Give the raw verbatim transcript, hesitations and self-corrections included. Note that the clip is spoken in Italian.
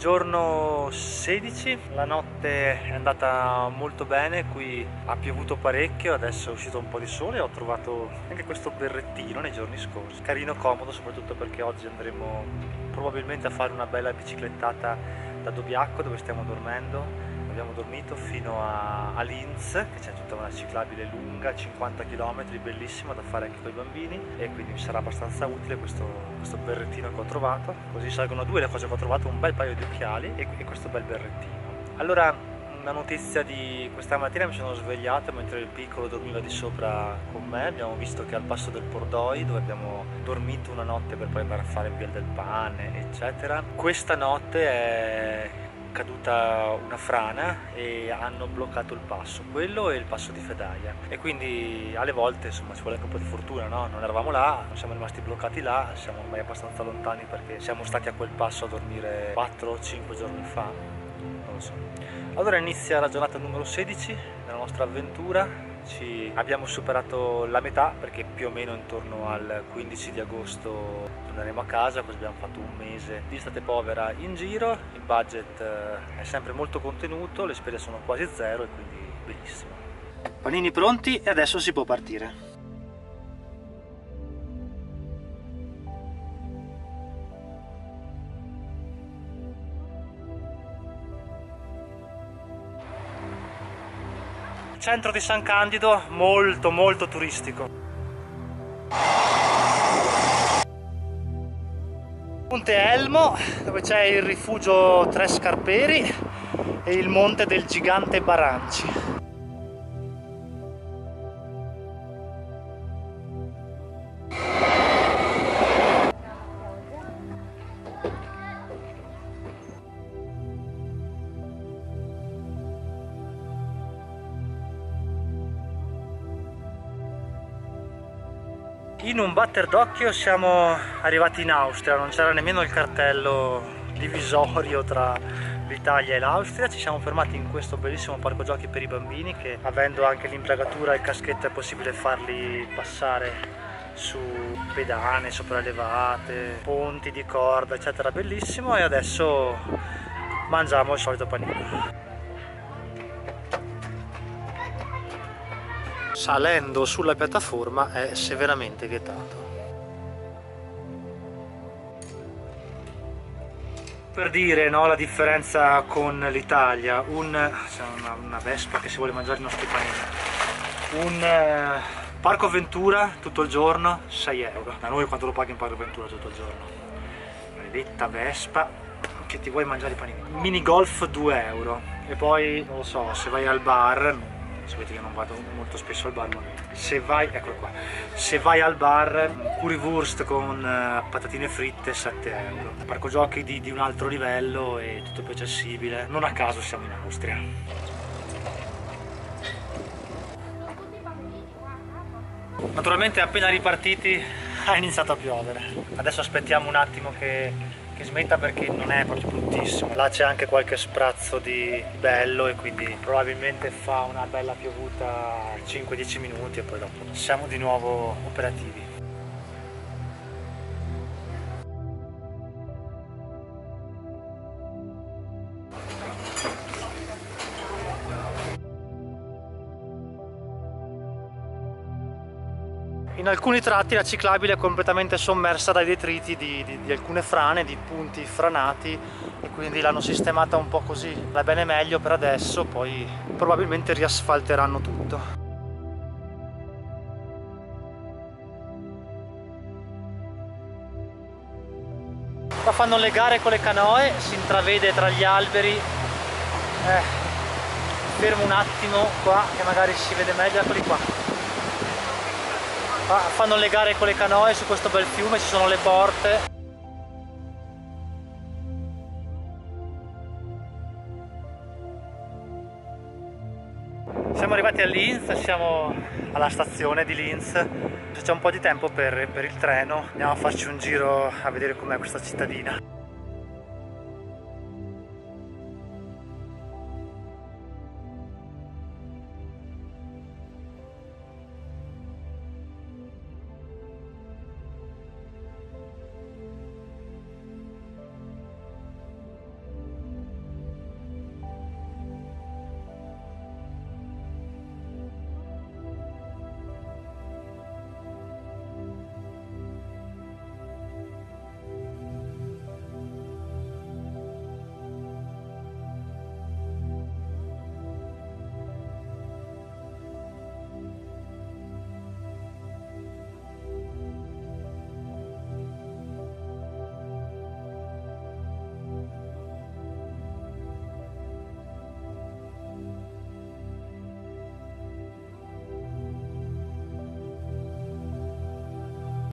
Giorno sedici, la notte è andata molto bene, qui ha piovuto parecchio, adesso è uscito un po' di sole e ho trovato anche questo berrettino nei giorni scorsi. Carino, comodo, soprattutto perché oggi andremo probabilmente a fare una bella biciclettata da Dobbiaco, dove stiamo dormendo. Abbiamo dormito fino a, a Linz, che c'è tutta una ciclabile lunga, cinquanta chilometri, bellissima da fare anche con i bambini, e quindi mi sarà abbastanza utile questo, questo berrettino che ho trovato. Così salgono due le cose che ho trovato: un bel paio di occhiali e, e questo bel berrettino. Allora, una notizia di questa mattina: mi sono svegliato mentre il piccolo dormiva di sopra con me. Abbiamo visto che al passo del Pordoi, dove abbiamo dormito una notte per poi andare a fare il Via del Pane, eccetera, questa notte è caduta una frana e hanno bloccato il passo, quello e il passo di Fedaia, e quindi alle volte insomma ci vuole anche un po' di fortuna, no? Non eravamo là, non siamo rimasti bloccati là, siamo ormai abbastanza lontani perché siamo stati a quel passo a dormire quattro o cinque giorni fa, non lo so. Allora inizia la giornata numero sedici della nostra avventura. Ci abbiamo superato la metà, perché più o meno intorno al quindici di agosto torneremo a casa, così abbiamo fatto un mese di estate povera in giro. Il budget è sempre molto contenuto, le spese sono quasi zero e quindi benissimo. Panini pronti e adesso si può partire. Centro di San Candido, molto molto turistico. Monte Elmo, dove c'è il rifugio Tre Scarperi e il monte del gigante Baranci. In un batter d'occhio siamo arrivati in Austria, non c'era nemmeno il cartello divisorio tra l'Italia e l'Austria. Ci siamo fermati in questo bellissimo parco giochi per i bambini che, avendo anche l'imbragatura e il caschetto, è possibile farli passare su pedane sopraelevate, ponti di corda, eccetera, bellissimo. E adesso mangiamo il solito panino. Salendo sulla piattaforma è severamente vietato. Per dire, no, la differenza con l'Italia, un, c'è una, una Vespa che si vuole mangiare i nostri panini, un eh, parco avventura tutto il giorno sei euro. Da noi quanto lo paghi in parco avventura tutto il giorno? Maledetta Vespa che ti vuoi mangiare i panini. Mini golf due euro. E poi non lo so, se vai al bar, sapete che non vado molto spesso al bar, ma se vai, eccolo qua, se vai al bar, currywurst con uh, patatine fritte sette euro. Parco giochi di, di un altro livello e tutto più accessibile. Non a caso siamo in Austria. Naturalmente appena ripartiti ha iniziato a piovere. Adesso aspettiamo un attimo che che smetta, perché non è proprio bruttissimo. Là c'è anche qualche sprazzo di bello e quindi probabilmente fa una bella piovuta cinque dieci minuti e poi dopo siamo di nuovo operativi. In alcuni tratti la ciclabile è completamente sommersa dai detriti di, di, di alcune frane, di punti franati, e quindi l'hanno sistemata un po' così. Va bene meglio per adesso, poi probabilmente riasfalteranno tutto. Qua fanno le gare con le canoe, si intravede tra gli alberi. Eh, fermo un attimo qua che magari si vede meglio, eccoli qua. Fanno le gare con le canoe su questo bel fiume, ci sono le porte. Siamo arrivati a Linz, siamo alla stazione di Linz. Se c'è un po' di tempo per, per il treno, andiamo a farci un giro a vedere com'è questa cittadina.